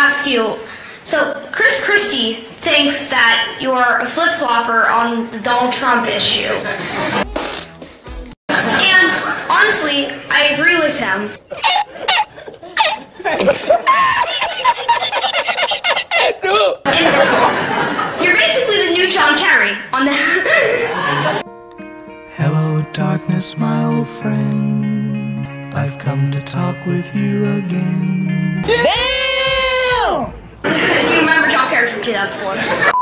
ask you, so Chris Christie thinks that you're a flip-flopper on the Donald Trump issue. And honestly, I agree with him. And you're basically the new John Kerry on the... Hello, darkness, my old friend. I've come to talk with you again. Damn! You remember John Kerry from 2004.